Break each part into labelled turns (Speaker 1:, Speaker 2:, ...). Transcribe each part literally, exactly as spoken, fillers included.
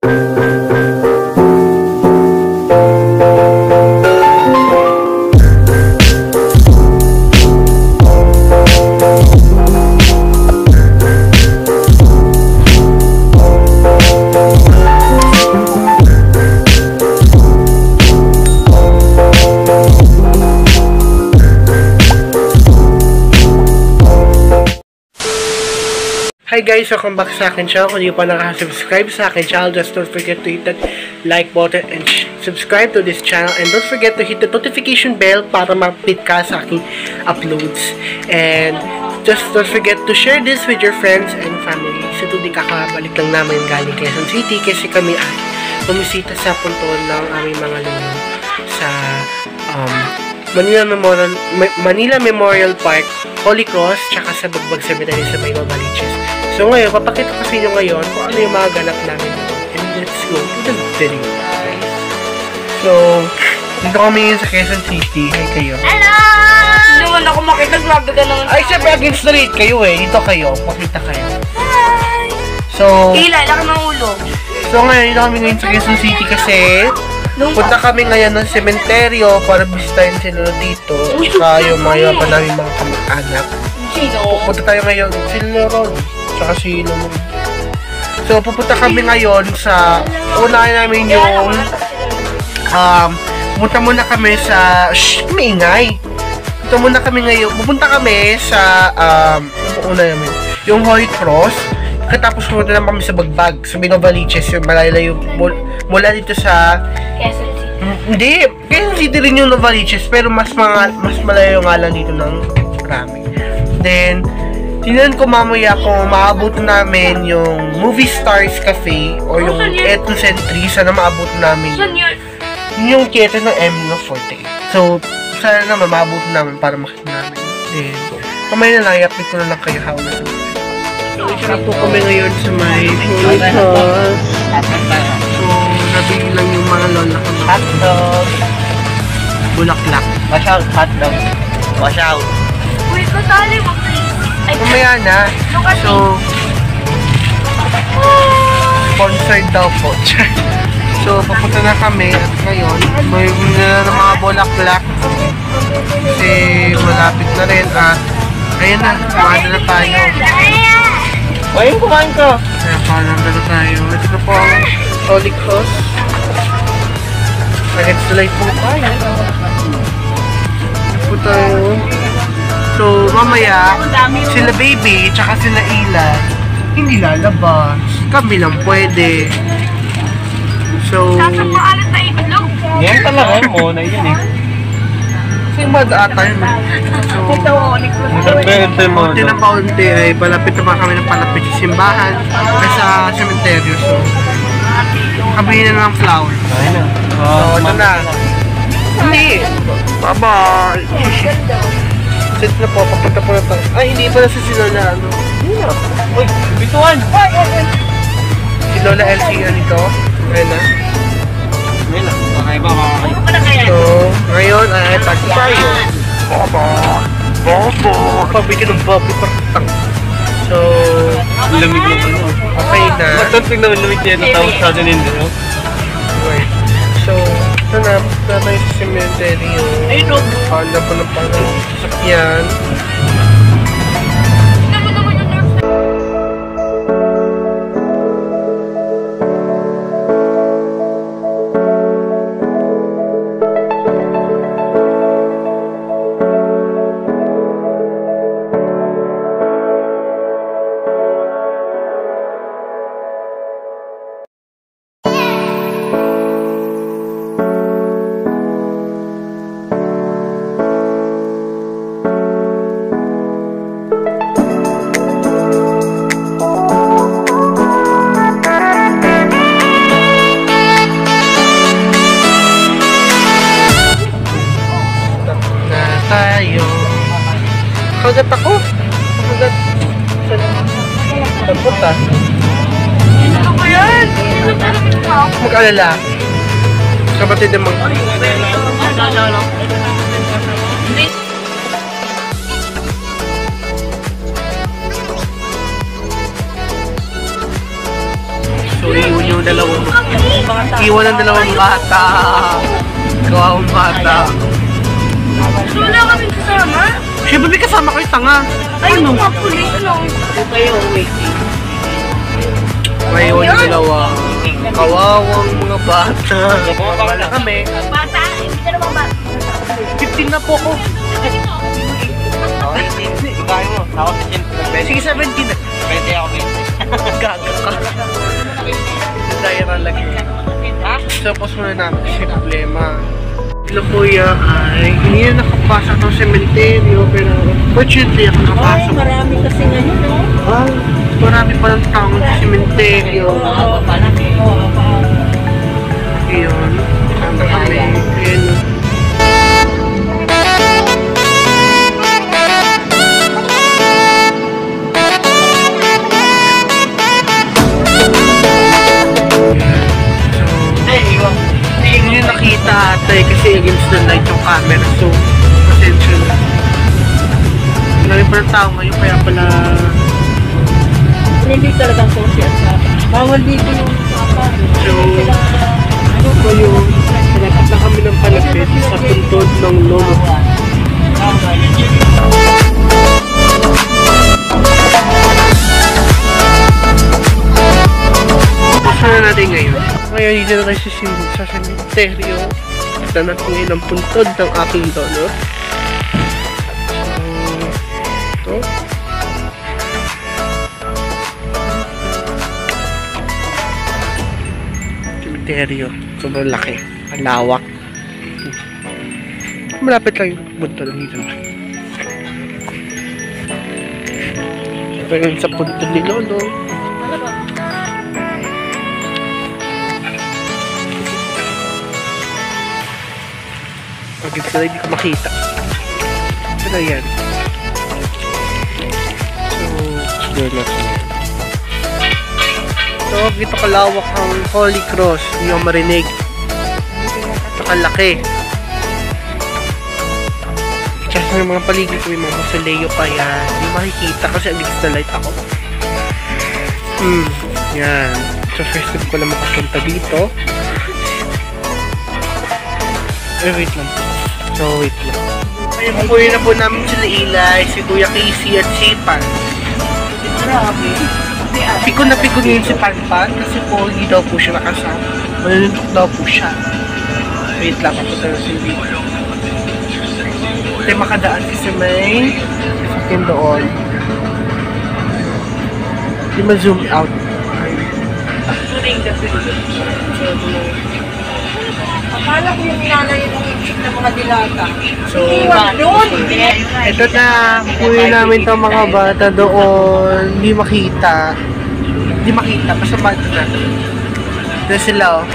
Speaker 1: Hi guys, welcome back sa akin channel. Kung hindi pa nakasubscribe sa akin channel, just don't forget to hit that like button and subscribe to this channel. And don't forget to hit the notification bell para ma-update ka sa aking uploads. And just don't forget to share this with your friends and family. So today kakabalik lang namin galing Quezon City kasi kami ay bumisita sa puntod ng aming mga lolo sa um, Manila Memorial Manila Memorial Park, Holy Cross, tsaka sa Bagbag Cemetery sa May Novaliches. So ngayon, papakita ko sa inyo ngayon kung ano yung mga ganap namin doon. And let's go to the video. So, dito kami ngayon sa Quezon City. Hi kayo.
Speaker 2: Hello! Hindi naman ako makita. Grabe ka naman.
Speaker 1: Ay, syempre against the rate kayo eh. Dito kayo. Pakita kayo.
Speaker 2: Hi!
Speaker 1: So,
Speaker 2: Ila, laki ng ulo.
Speaker 1: So ngayon, dito kami ngayon sa Quezon City kasi punta kami ngayon ng sementeryo para bisitahin sila dito. Tsaka yung mga pa namin mga kamag-anak.
Speaker 2: Sino?
Speaker 1: Pupunta tayo ngayon. Sila Ron. Tsaka si Lolo. So, pupunta kami ngayon sa unahin namin yung um, pupunta muna kami sa shh, maingay. Pupunta muna kami ngayon. Pupunta kami sa um, una namin yung Holy Cross. Katapos pumunta naman kami sa Bagbag, sa May Novaliches, yung malayo mula dito sa
Speaker 2: Quezon City.
Speaker 1: Hindi, Quezon City rin yung Novaliches, pero mas mga mas malayo nga lang dito ng marami. Then, tingnan ko mamaya kung maabot namin yung Movie Stars Cafe o yung Ethnocentry, sana maabot namin.
Speaker 2: Saan yun?
Speaker 1: Yung theater ng Emilio Forte. So, sana naman maabot namin para makita namin. Then, kamay na lang, i-update ko na lang kayo how na ito. So, isa po kami ngayon sa may Holy Cross. So, nabili lang yung mga lola ko. Hotdog. Bulaklak.
Speaker 3: Wash out, hotdog. Wash out.
Speaker 2: Wait, kasali mo, please. Ay,
Speaker 1: kumaya na. So, sponsored daw po. So, papunta na kami at ngayon, may na ng mga bulaklak. Kasi malapit na rin at ayun na, kumada na tayo.
Speaker 3: Ayun, kumain ka.
Speaker 1: Kaya parang na tayo. Ito na po ang Holy Cross. Against the light po tayo. Ito po tayo. So, mamaya, sila baby, tsaka sila Ila, hindi lalabas. Kami lang pwede. So,
Speaker 2: sasang maalat na itlog.
Speaker 3: Yan talaga, mo na yun eh.
Speaker 1: kasi mad-ata yun. So, konti na paunti ay palapit naman kami ng palapit sa simbahan at sa sementeryo. So, kami na ng flower. So, ito na. Hindi! Bye-bye! Sit na po, papunta po na tayo. Ay, hindi pala sa si Lola, ano?
Speaker 3: Uy, bituan!
Speaker 1: Si Lola L C yan ito. Ayan na.
Speaker 3: Ayan na, makaiba, makaiba.
Speaker 1: So, ngayon ay tayo tayo. Baba! Baba! Pabigyan ng babi partang. So,
Speaker 3: lamig lang ano.
Speaker 1: okay na.
Speaker 3: Matanting naman lamig yan na tawag sa atin hindi, no?
Speaker 1: Wait. So, ito na. Ito na yung cemetery yung handa po ng parang sasakyan. Kagat ako. Kagat. Saan punta?
Speaker 2: Ano ba yan?
Speaker 1: Mag-alala. Kapatid ng mga... So, So, iwan yung dalawang, iwan ang dalawang bata. Kawawang bata.
Speaker 2: So, wala kaming kasama?
Speaker 1: Siyempre, may kasama ko yung tanga.
Speaker 2: Ay, yung mga pulis, ano?
Speaker 1: May iwan yung dalawa. Kawawang mga bata. Wala kami.
Speaker 2: Bata, hindi ka naman bata.
Speaker 1: fifteen na po ko.
Speaker 3: Ikain mo. Ako sa chin.
Speaker 1: Sige, seventeen na.
Speaker 3: Pwede ako pwede.
Speaker 1: Gaga ka. Daya na lagi.
Speaker 3: Ha?
Speaker 1: So, pause muna namin kasi problema. Sila kuya ay hindi na nakapasok ng sementeryo, pero fortunately ako nakapasok.
Speaker 4: Ay, marami kasi ngayon, no?
Speaker 1: Ah, marami pa ng taong sa sementeryo.
Speaker 4: Oo, malaki.
Speaker 1: Ayun, sana kami. Ayun. Hindi nyo nakita ate kasi against the light yung camera, so pasensya na. Marami pa ng tao ngayon kaya pala
Speaker 4: Hindi talagang social sa bawal dito yung papa.
Speaker 1: so ano ba yun? Nagkat na kami ng palapit sa puntod ng lolo. Gusto na natin ngayon. Ngayon dito na tayo sa, sa cementerio. Kita natin ngayon ang puntod ng aking lolo. So, ito. Cementerio. Sobrang laki. Ang lawak. Malapit lang yung puntod dito. Ito yun sa puntod ni lolo. Pagod sila, hindi ko makita. Pero yan. So, explore natin. So, dito kalawak ang Holy Cross. Hindi ko marinig. Ito kalaki. Kasi sa mga paligid ko, yung mga mausoleo pa yan. Hindi makikita kasi against the light ako. Hmm, yan. So, first time ko lang makapunta dito. Eh, wait lang po. So, wait lang. Ayun, pupunin na po namin sila Eli, si Kuya Casey at si Pan. Grabe. Pikon na pikon ngayon si Panpan kasi po hindi daw po siya nakasama. Manununtok daw po siya. Wait lang, kapunta na si video. Ito yung makadaan kasi may sakin doon. Hindi ma-zoom out.
Speaker 4: Akala ko yung nanay yung isip ng mga dilata.
Speaker 1: So,
Speaker 4: Doon!
Speaker 1: ito na, kunin namin itong mga bata doon, hindi makita. Hindi makita, basta bata na. Ito sila, oh.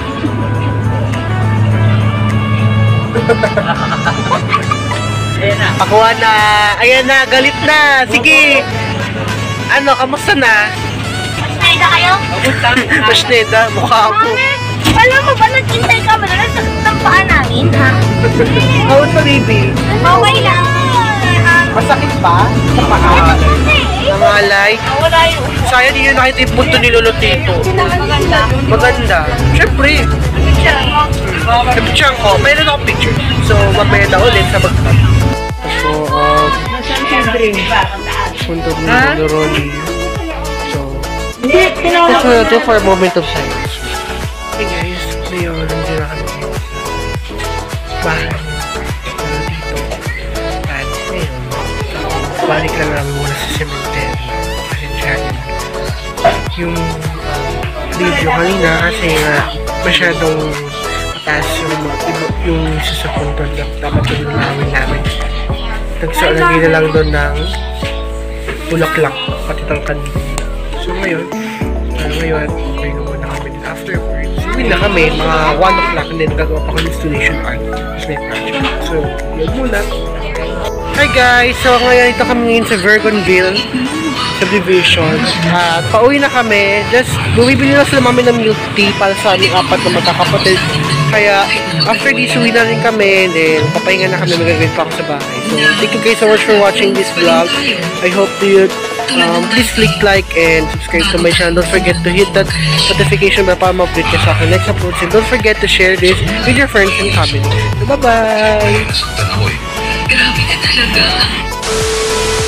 Speaker 1: Pakuha na. Ayan na, galit na. Sige. Ano, kamusta na?
Speaker 2: Masnayda kayo?
Speaker 1: Masneda, mukha ako.
Speaker 2: Alam mo ba, nag-intay ka ba na sa ng paa namin, ha?
Speaker 1: Kamusta, baby?
Speaker 2: Okay lang.
Speaker 1: Masakit ba? Sa paa? Nangalay?
Speaker 2: Wala yun.
Speaker 1: Sayang hindi nyo nakita yung punto ni Lolo Tito.
Speaker 2: Maganda.
Speaker 1: Maganda. Siyempre.
Speaker 2: Picture mo.
Speaker 1: Sa picture ko, mayroon akong picture. So, mamaya na ulit sa magpap. So, um, punto ni Lolo Ronnie. So, let's uh, do for a moment of silence. Hey guys, ngayon, nandiyan na kami sa bahay. Uh, dito. At ngayon, balik lang namin muna sa cemetery. Kasi dyan, yung uh, video kanina kasi uh, masyadong mataas yung, yung, yung isa sa punto na dapat yung namin namin. Nagsalagay na lang doon ng bulaklak, pati tangkan. So ngayon, uh, ngayon, okay na muna kami din afterwards. Uwi na kami, mga one o'clock, and then gagawa pa kami installation art sa may project. So, yun muna. Hi guys! So ngayon, ito kami ngayon sa Vergonville subdivision. At pauwi na kami. Just, bumibili na sila mami ng milk tea para sa aming apat na magkakapatid. Kaya, after this, uwi na rin kami. Then, papahinga na kami. Magagawin pa ako sa bahay. So, thank you guys so much for watching this vlog. I hope you um, please click like and subscribe to my channel. Don't forget to hit that notification bell para ma-update ka sa akin next uploads. And don't forget to share this with your friends and family. So, bye-bye!
Speaker 5: Grabe ka talaga.